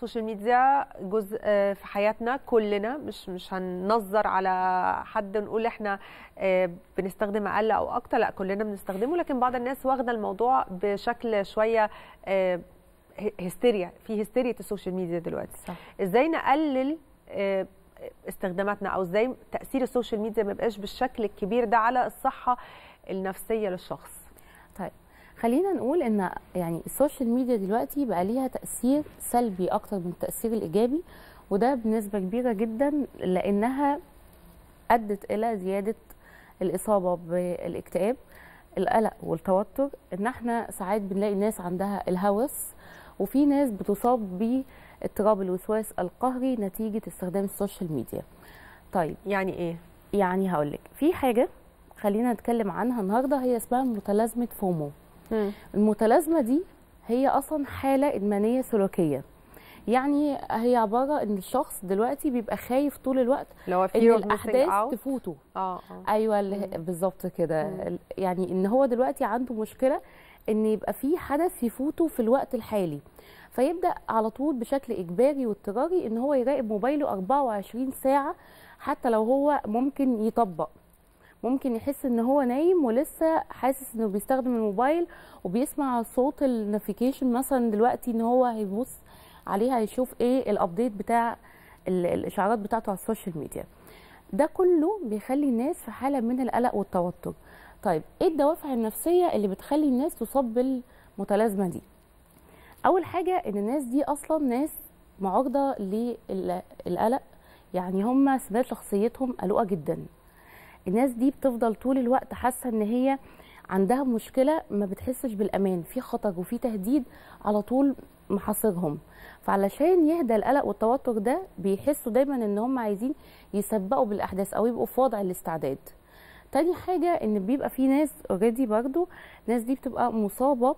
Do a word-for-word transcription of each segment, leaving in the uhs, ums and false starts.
السوشيال ميديا جزء في حياتنا كلنا، مش مش هننظر على حد نقول احنا بنستخدم اقل او اكتر، لا كلنا بنستخدمه، لكن بعض الناس واخده الموضوع بشكل شويه هستيريا، في هستيريا السوشيال ميديا دلوقتي. صح. ازاي نقلل استخداماتنا، او ازاي تاثير السوشيال ميديا ما يبقاش بالشكل الكبير ده على الصحه النفسيه للشخص؟ طيب خلينا نقول ان يعني السوشيال ميديا دلوقتي بقى ليها تاثير سلبي اكتر من التاثير الايجابي، وده بنسبه كبيره جدا لانها ادت الى زياده الاصابه بالاكتئاب، القلق والتوتر، ان احنا ساعات بنلاقي ناس عندها الهوس، وفي ناس بتصاب باضطراب الوسواس القهري نتيجه استخدام السوشيال ميديا. طيب يعني ايه؟ يعني هقول لك في حاجه خلينا نتكلم عنها النهارده، هي اسمها متلازمه فومو. م. المتلازمه دي هي اصلا حاله ادمانيه سلوكيه، يعني هي عباره ان الشخص دلوقتي بيبقى خايف طول الوقت لو ان الاحداث تفوته. اه اه ايوه بالظبط كده، يعني ان هو دلوقتي عنده مشكله ان يبقى في حدث يفوته في الوقت الحالي، فيبدا على طول بشكل اجباري واضطراري ان هو يراقب موبايله أربعة وعشرين ساعه، حتى لو هو ممكن يطبق، ممكن يحس ان هو نايم ولسه حاسس انه بيستخدم الموبايل وبيسمع صوت النوتيفيكيشن مثلا دلوقتي ان هو هيبص عليها يشوف ايه الابديت بتاع الاشعارات بتاعته على السوشيال ميديا. ده كله بيخلي الناس في حاله من القلق والتوتر. طيب ايه الدوافع النفسيه اللي بتخلي الناس تصاب بالمتلازمه دي؟ اول حاجه ان الناس دي اصلا ناس معرضه للقلق، يعني هم سمات شخصيتهم قلقه جدا. الناس دي بتفضل طول الوقت حاسه ان هي عندها مشكله، ما بتحسش بالامان، في خطر وفي تهديد على طول محاصرهم، فعلشان يهدى القلق والتوتر ده بيحسوا دايما ان هم عايزين يسبقوا بالاحداث او يبقوا في وضع الاستعداد. تاني حاجه ان بيبقى في ناس اوريدي برضو، الناس دي بتبقى مصابه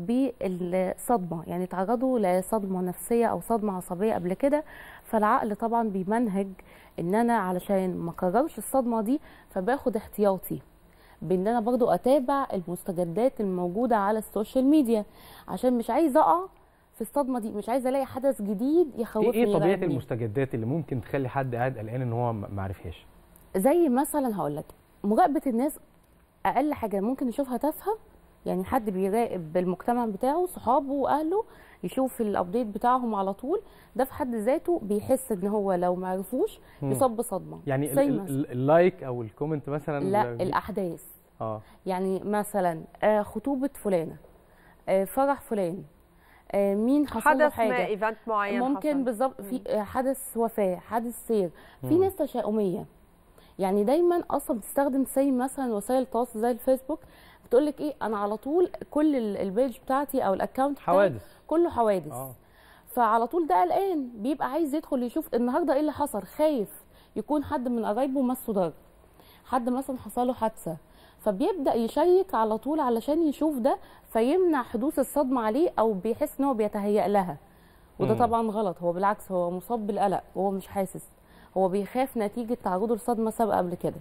بالصدمه، يعني تعرضوا لصدمه نفسيه او صدمه عصبيه قبل كده، فالعقل طبعا بيمنهج ان انا علشان ما اكررش الصدمه دي فباخد احتياطي بان انا برضو اتابع المستجدات الموجوده على السوشيال ميديا، عشان مش عايزه اقع في الصدمه دي، مش عايزه الاقي حدث جديد يخوفني. ايه طبيعه المستجدات اللي ممكن تخلي حد قاعد قلقان ان هو ما عرفهاش؟ زي مثلا هقول لك مراقبه الناس، اقل حاجه ممكن نشوفها تافهه، يعني حد بيراقب المجتمع بتاعه، صحابه واهله، يشوف الابديت بتاعهم على طول، ده في حد ذاته بيحس ان هو لو ما عرفوش يصاب بصدمه. يعني اللايك او الكومنت مثلا؟ لا الاحداث. اه يعني مثلا خطوبه فلانه، فرح فلان، مين حصل له حاجه، حدث ايفنت معين ممكن بالظبط، في حدث وفاه، حدث سير. في ناس تشاؤميه، يعني دايما اصلا بتستخدم زي مثلا وسائل التواصل زي الفيسبوك، بتقول لك ايه، انا على طول كل البيج بتاعتي او الاكونت حوادث، كله حوادث. آه. فعلى طول ده قلقان، بيبقى عايز يدخل يشوف النهارده ايه اللي حصل، خايف يكون حد من قرايبه مسه ضرب، حد مثلا حصل له حادثه، فبيبدا يشيك على طول علشان يشوف ده، فيمنع حدوث الصدمه عليه، او بيحس ان هو بيتهيأ لها، وده طبعا غلط. هو بالعكس، هو مصاب بالقلق وهو مش حاسس، هو بيخاف نتيجه تعرضه لصدمه سابقه قبل كده.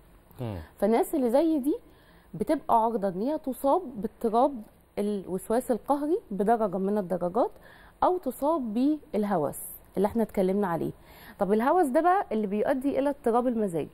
فالناس اللي زي دي بتبقى عرضه ان هي تصاب باضطراب الوسواس القهري بدرجه من الدرجات، او تصاب بالهوس اللي احنا اتكلمنا عليه. طب الهوس ده بقى اللي بيؤدي الى اضطراب المزاج،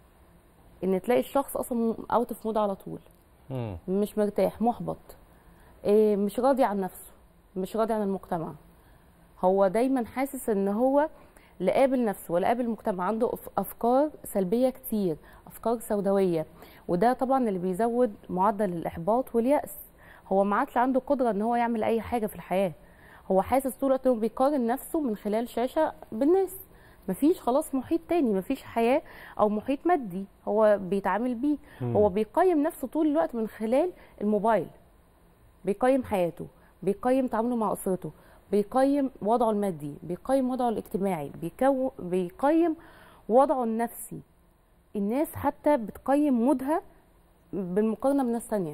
ان تلاقي الشخص اصلا اوت اوف مود على طول، مم. مش مرتاح، محبط، إيه، مش راضي عن نفسه، مش راضي عن المجتمع، هو دايما حاسس ان هو لا قابل نفسه ولا قابل المجتمع، عنده افكار سلبيه كتير، افكار سوداويه، وده طبعا اللي بيزود معدل الاحباط واليأس. هو ما عادش عنده قدره ان هو يعمل اي حاجه في الحياه، هو حاسس طول الوقت انه بيقارن نفسه من خلال شاشه بالناس، مفيش خلاص محيط تاني، مفيش حياه او محيط مادي هو بيتعامل بيه. مم. هو بيقيم نفسه طول الوقت من خلال الموبايل، بيقيم حياته، بيقيم تعامله مع اسرته، بيقيم وضعه المادي، بيقيم وضعه الاجتماعي، بيكو... بيقيم وضعه النفسي. الناس حتى بتقيم مودها بالمقارنه بناس ثانيه،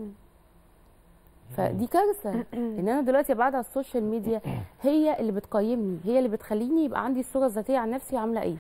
فدي كارثه. ان انا دلوقتي بعد على السوشيال ميديا هي اللي بتقيمني، هي اللي بتخليني يبقى عندي الصوره الذاتيه عن نفسي عامله ايه.